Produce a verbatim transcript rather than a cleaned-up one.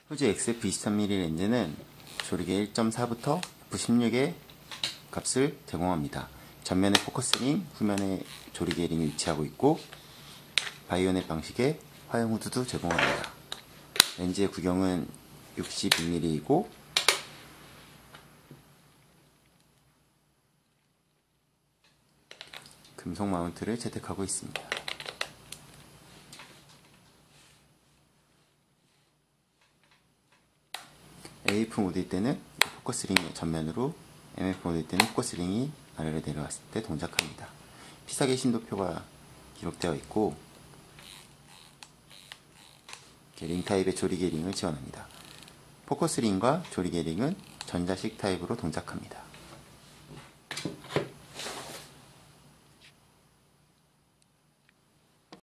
후지 엑스에프 이십삼 밀리미터 렌즈는 조리개 일 점 사부터 에프 십육의 값을 제공합니다. 전면에 포커스링, 후면에 조리개 링이 위치하고 있고 바이오넷 방식의 화형 후드도 제공합니다. 렌즈의 구경은 육십이 밀리미터이고 금속 마운트를 채택하고 있습니다. 에이에프 모드일 때는 포커스링이 전면으로, 엠에프 모드일 때는 포커스링이 아래로 내려왔을 때 동작합니다. 피사계 신도표가 기록되어 있고 링 타입의 조리개 링을 지원합니다. 포커스링과 조리개 링은 전자식 타입으로 동작합니다.